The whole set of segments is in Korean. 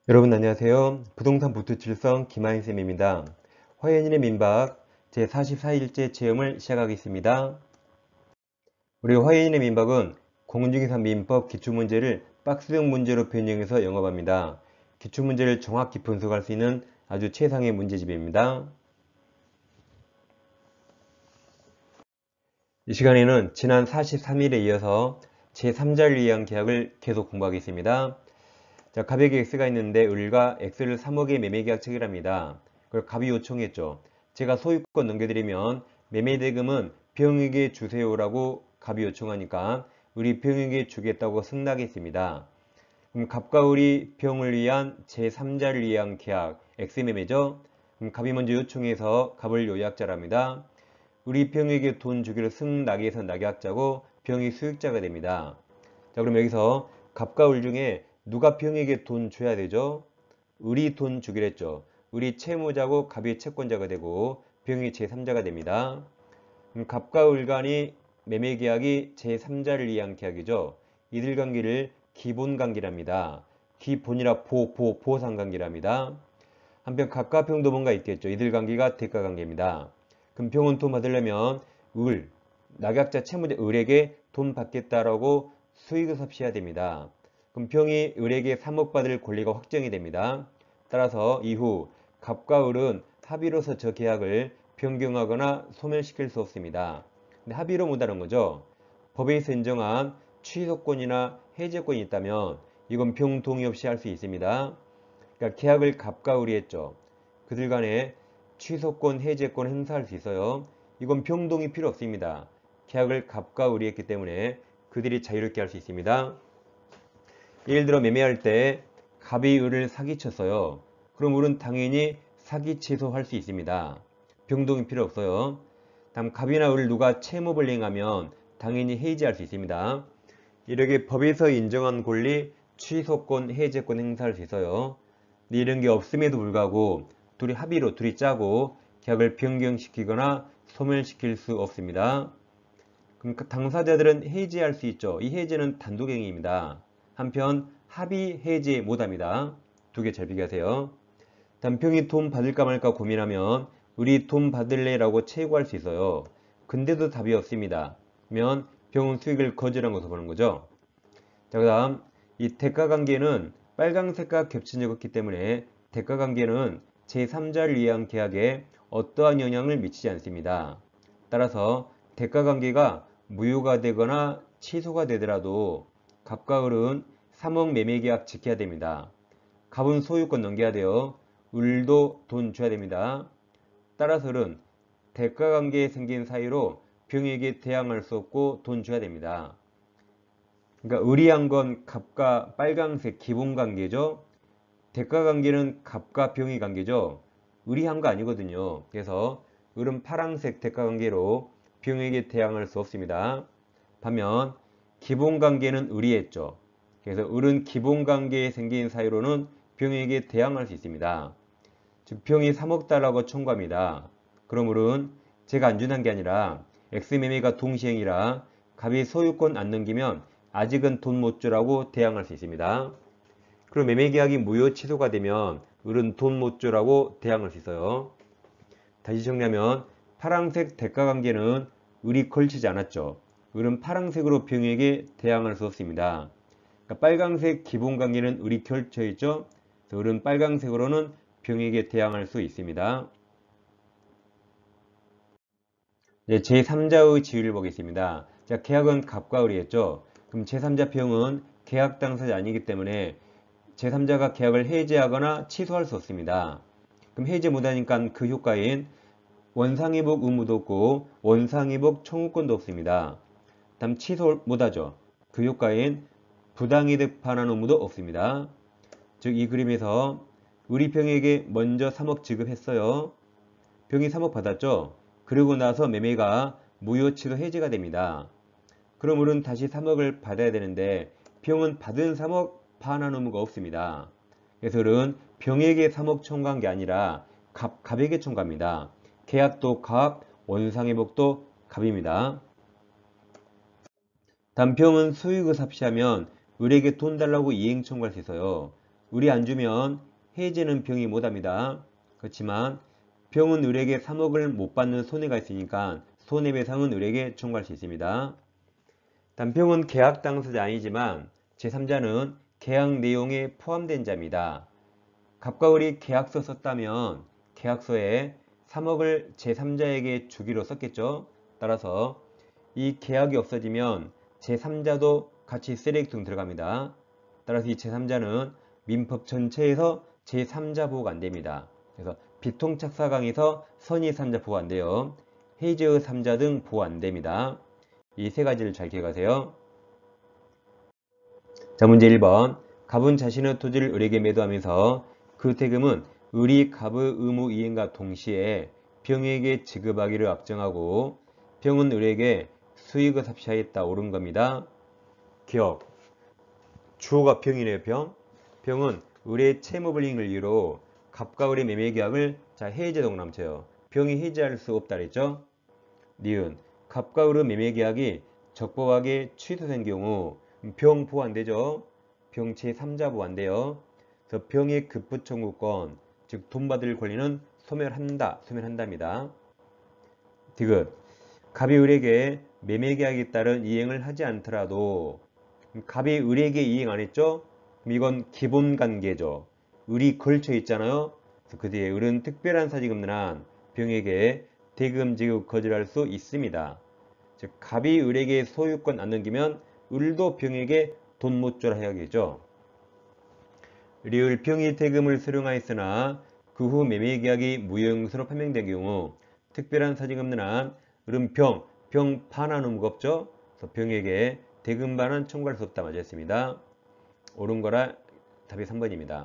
여러분 안녕하세요. 부동산 부투칠성 김하인쌤입니다. 화연인의 민박 제44일째 체험을 시작하겠습니다. 우리 화연인의 민박은 공인중개사 민법 기출문제를 박스형 문제로 변형해서 영업합니다. 기출문제를 정확히 분석할 수 있는 아주 최상의 문제집입니다. 이 시간에는 지난 43일에 이어서 제3자를 위한 계약을 계속 공부하겠습니다. 자, 갑에게 X가 있는데 을과 X를 3억에 매매계약 체결합니다. 그걸 갑이 요청했죠. 제가 소유권 넘겨드리면 매매대금은 병에게 주세요라고 갑이 요청하니까 을이 병에게 주겠다고 승낙했습니다. 그럼 갑과 을이 병을 위한 제3자를 위한 계약 X매매죠. 그럼 갑이 먼저 요청해서 갑을 요약자랍니다. 을이 병에게 돈 주기로 승낙해서 낙약자고 병이 수익자가 됩니다. 자, 그럼 여기서 갑과 을 중에 누가 병에게 돈 줘야 되죠? 을이 돈 주기로 했죠. 을이 채무자고 갑이 채권자가 되고 병이 제3자가 됩니다. 그럼 갑과 을 간이 매매계약이 제3자를 위한 계약이죠. 이들 관계를 기본관계랍니다. 기본이라 보상관계랍니다. 한편 갑과 병도 뭔가 있겠죠. 이들 관계가 대가관계입니다. 그럼 병은 돈 받으려면 낙약자 채무자 을에게 돈 받겠다라고 수익을 섭취해야 됩니다. 그럼 병이 을에게 3억 받을 권리가 확정이 됩니다. 따라서 이후 갑과 을은 합의로서 저 계약을 변경하거나 소멸시킬 수 없습니다. 근데 합의로 못하는 거죠. 법에서 인정한 취소권이나 해제권이 있다면 이건 병 동의 없이 할 수 있습니다. 그러니까 계약을 갑과 을이 했죠. 그들 간에 취소권, 해제권 행사할 수 있어요. 이건 병 동의 필요 없습니다. 계약을 갑과 을이 했기 때문에 그들이 자유롭게 할 수 있습니다. 예를 들어 매매할 때 갑이 을을 사기쳤어요. 그럼 을은 당연히 사기 취소할 수 있습니다. 병동이 필요 없어요. 다음 갑이나 을 누가 채무를 행하면 당연히 해지할 수 있습니다. 이렇게 법에서 인정한 권리, 취소권, 해제권 행사할 수 있어요. 근데 이런 게 없음에도 불구하고 둘이 합의로 둘이 짜고 계약을 변경시키거나 소멸시킬 수 없습니다. 그럼 당사자들은 해지할 수 있죠. 이 해지는 단독행위입니다. 한편 합의 해지 못합니다. 두 개 잘 비교하세요. 단평이 돈 받을까 말까 고민하면 우리 돈 받을래 라고 채고할 수 있어요. 근데도 답이 없습니다. 그러면 병은 수익을 거절한 것으로 보는 거죠. 자, 그 다음 이 대가관계는 빨강색과 겹친 적이 없기 때문에 대가관계는 제3자를 위한 계약에 어떠한 영향을 미치지 않습니다. 따라서 대가관계가 무효가 되거나 취소가 되더라도 갑과 을은 3억 매매계약 지켜야 됩니다. 갑은 소유권 넘겨야 돼요. 을도 돈 줘야 됩니다. 따라서 을은 대가관계에 생긴 사유로 병에게 대항할 수 없고 돈 줘야 됩니다. 그러니까 을이한 건 갑과 빨강색 기본관계죠. 대가관계는 갑과 병의 관계죠. 을이 한 거 아니거든요. 그래서 을은 파란색 대가관계로 병에게 대항할 수 없습니다. 반면 기본관계는 을이 했죠. 그래서 을은 기본관계에 생긴 사유로는 병에게 대항할 수 있습니다. 즉 병이 3억 달러고 청구합니다. 그럼 을은 제가 안 준다는 게 아니라 X매매가 동시행이라 갑이 소유권 안 넘기면 아직은 돈 못 주라고 대항할 수 있습니다. 그럼 매매계약이 무효 취소가 되면 을은 돈 못 주라고 대항할 수 있어요. 다시 정리하면 파란색 대가관계는 을이 걸치지 않았죠. 을은 파란색으로 병에게 대항할 수 없습니다. 그러니까 빨간색 기본관계는 을이 걸쳐있죠. 그래서 을은 빨간색으로는 병에게 대항할 수 있습니다. 이제 제3자의 지위를 보겠습니다. 자, 계약은 갑과 을이 했죠. 그럼 제3자 병은 계약 당사자 아니기 때문에 제3자가 계약을 해지하거나 취소할 수 없습니다. 그럼 해지 못하니까 그 효과인 원상회복 의무도 없고 원상회복 청구권도 없습니다. 다음 취소 못하죠. 그 효과인 부당이득 반환 의무도 없습니다. 즉 이 그림에서 우리 병에게 먼저 3억 지급했어요. 병이 3억 받았죠. 그리고 나서 매매가 무효 취소 해지가 됩니다. 그럼 을은 다시 3억을 받아야 되는데 병은 받은 3억 반환 의무가 없습니다. 그래서 을은 병에게 3억 청구한 게 아니라 갑에게 청구합니다. 계약도 갑, 원상회복도 갑입니다. 다음 병은 수익을 삽시하면 을에게 돈 달라고 이행 청구할 수 있어요. 을이 안 주면 해제는 병이 못합니다. 그렇지만 병은 을에게 3억을 못 받는 손해가 있으니까 손해배상은 을에게 청구할 수 있습니다. 병은 계약 당사자 아니지만 제3자는 계약 내용에 포함된 자입니다. 갑과 을이 계약서 썼다면 계약서에 3억을 제3자에게 주기로 썼겠죠. 따라서 이 계약이 없어지면 제3자도 같이 쓰레기통 들어갑니다. 따라서 이 제3자는 민법 전체에서 제3자 보호가 안됩니다. 그래서 비통착사강에서 선의 3자 보호 안돼요. 해제의 3자 등 보호 안됩니다. 이 세 가지를 잘 기억하세요. 자, 문제 1번. 갑은 자신의 토지를 을에게 매도하면서 그 대금은 을이 갑의 의무 이행과 동시에 병에게 지급하기를 확정하고 병은 을에게 수익을 삽시하였다. 옳은 겁니다. 기억. 주어가 병이네요. 병. 병은 을의 채무불이행을 이유로 갑과 을의 매매계약을 해제 동남쳐요. 병이 해제할 수 없다 그랬죠. 니은. 갑과 을의 매매계약이 적법하게 취소된 경우 병 보호 안되죠. 병 제3자 보호 안돼요. 그래서 병의 급부 청구권, 즉 돈 받을 권리는 소멸한답니다. 디귿. 갑이 을에게 매매계약에 따른 이행을 하지 않더라도 갑이 을에게 이행 안 했죠? 그럼 이건 기본관계죠. 을이 걸쳐 있잖아요. 그래서 그 뒤에 을은 특별한 사지금는 한 병에게 대금 지급 거절할 수 있습니다. 즉 갑이 을에게 소유권 안 넘기면 을도 병에게 돈 못 줘라 해야겠죠. 리을 병이 대금을 수령하였으나 그 후 매매계약이 무효용수로 판명된 경우 특별한 사지금는 한 을은 병 반환 의무가 없죠. 그래서 병에게 대금 반환 청구할 수 없다. 맞았습니다. 옳은 거라 답이 3번입니다.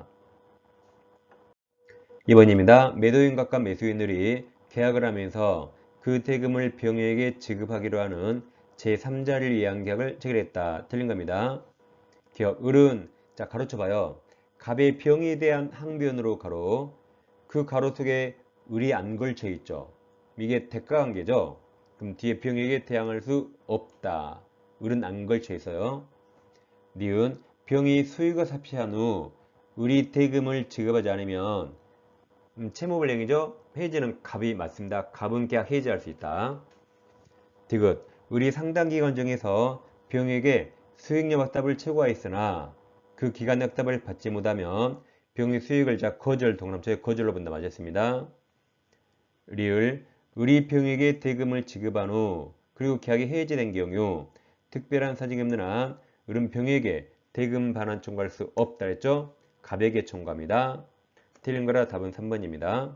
2번입니다. 매도인각과 매수인들이 계약을 하면서 그 대금을 병에게 지급하기로 하는 제3자를 위한 계약을 체결했다. 틀린 겁니다. 기억. 을은 가로쳐봐요. 갑의 병에 대한 항변으로 가로, 그 가로 속에 을이 안 걸쳐 있죠. 이게 대가관계죠. 그럼 뒤에 병에게 대항할 수 없다. 을은 안 걸쳐 있어요. 니은. 병이 수익을 삽시한 후 을이 대금을 지급하지 않으면 채무불이행이죠. 해지는 갑이 맞습니다. 갑은 계약 해지할 수 있다. 디귿. 을이 상당기간 정해서 병에게 수익력 확답을 최고하였으나 그 기간 확답을 받지 못하면 병의 수익을 거절 동남처에 거절로 본다. 맞았습니다. 리을. 을이 병에게 대금을 지급한 후 그리고 계약이 해지된 경우 특별한 사정이 없는 한 을은 병에게 대금 반환 청구할 수 없다 했죠. 갑에게 청구합니다. 틀린 거라 답은 3번입니다.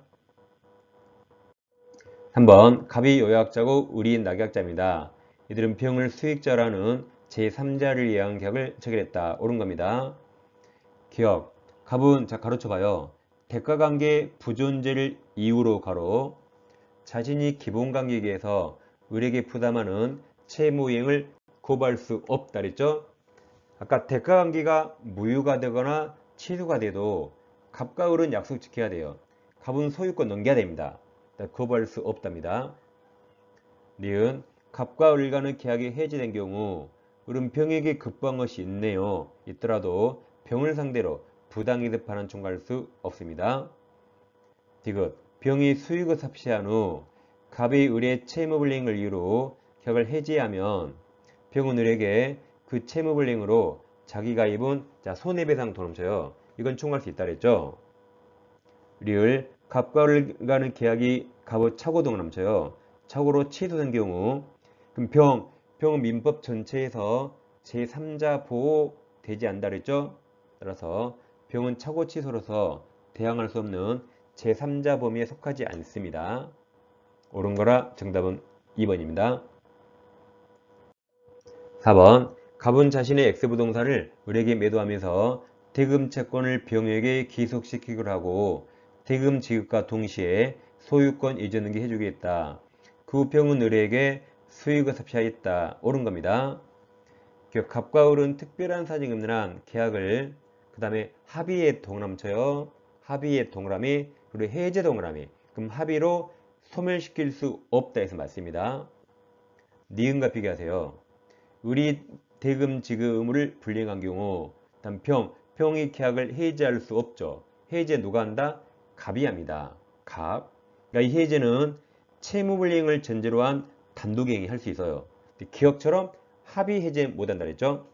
3번. 갑이 요약자고 을이 낙약자입니다. 이들은 병을 수익자라는 제3자를 위한 계약을 체결했다. 옳은 겁니다. 기억. 갑은 가로쳐봐요. 대가관계 부존재를 이유로 가로 자신이 기본관계에 의해서 을에게 부담하는 채무이행을 거부할 수 없다 그랬죠. 아까 대가관계가 무효가 되거나 취소가 돼도 갑과 을은 약속 지켜야 돼요. 갑은 소유권 넘겨야 됩니다. 거부할 수 없답니다. 니은. 갑과 을 간의 계약이 해지된 경우 을은 병에게 급부한 것이 있더라도 병을 상대로 부당이득 반환 청구할 수 없습니다. 디귿. 병이 수익을 삽시한 후 갑이 을의 채무불이행을 이유로 계약을 해지하면 병은 을에게 그 채무불이행으로 자기가 입은 손해배상 돈 넘쳐요. 이건 청구할 수 있다 그랬죠. 리을. 갑과 을 간의 계약이 갑의 착오등을 넘쳐요. 착오로 취소된 경우 그럼 병은 민법 전체에서 제3자 보호 되지 않는다 그랬죠. 따라서 병은 착오 취소로서 대항할 수 없는 제3자 범위에 속하지 않습니다. 옳은 거라 정답은 2번입니다. 4번. 갑은 자신의 X부동산을 을에게 매도하면서 대금 채권을 병에게 기속시키기로 하고 대금 지급과 동시에 소유권 이전 등기 해주겠다. 그 후 병은 을에게 수익을 삽시하였다. 옳은 겁니다. 갑과 을은 특별한 사정이 없는 한 계약을 그 다음에 합의의 동그라미 합의의 동그라미 그리고 해제 동그라미 그럼 합의로 소멸시킬 수 없다 해서 맞습니다. 니은과 비교하세요. 을이 대금 지급 의무를 불이행한 경우 다음 병 병이 계약을 해지할 수 없죠. 해지 누가 한다? 갑이 합니다. 갑. 그러니까 이 해지는 채무불이행을 전제로 한 단독행위 할 수 있어요. 기억처럼 합의 해제 못한다 그랬죠.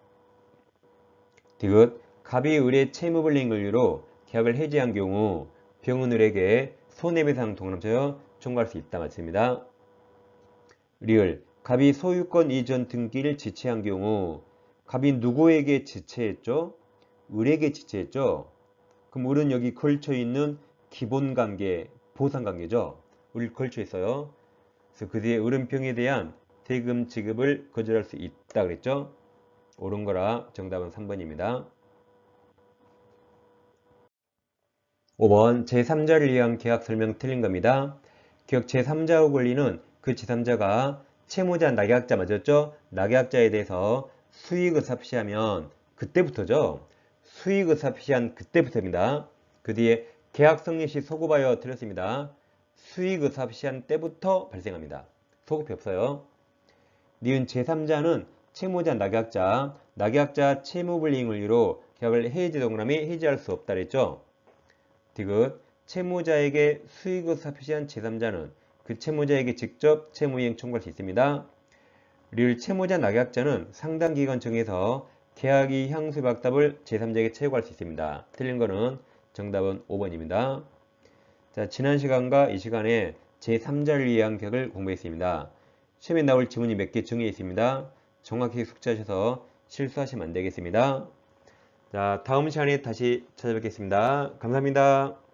디귿 갑이 을의 채무불이행을 이유로 계약을 해지한 경우 병은 을에게 손해배상 동남처여 청구할 수 있다 맞습니다. 리을 갑이 소유권 이전 등기를 지체한 경우 갑이 누구에게 지체했죠? 을에게 지체했죠. 그럼 을은 여기 걸쳐있는 기본관계, 보상관계죠. 을 걸쳐있어요. 그래서 그 뒤에 을은 병에 대한 대금 지급을 거절할 수 있다 그랬죠. 옳은 거라 정답은 3번입니다. 5번 제3자를 위한 계약 설명 틀린 겁니다. 기억 제3자의 권리는 그 제3자가 채무자 낙약자 맞았죠? 낙약자에 대해서 수익의사피시하면 그때부터죠. 수익의사피시한 그때부터입니다. 그 뒤에 계약 성립 시 소급하여 틀렸습니다. 수익의사피시한 때부터 발생합니다. 소급이 없어요. 니은 제3자는 채무자 낙약자, 낙약자 채무불이행을 이유로 계약을 해지 동그라미 해지할 수 없다 그랬죠. 디귿 채무자에게 수익의사피시한 제3자는 그 채무자에게 직접 채무이행 청구할 수 있습니다. 리을 채무자 낙약자는 상당 기간 정해서 계약이 향수 박답을 제3자에게 채용할 수 있습니다. 틀린 거는 정답은 5번입니다. 자, 지난 시간과 이 시간에 제3자를 위한 계약을 공부했습니다. 시험에 나올 지문이 몇 개 정해 있습니다. 정확히 숙지하셔서 실수하시면 안 되겠습니다. 자, 다음 시간에 다시 찾아뵙겠습니다. 감사합니다.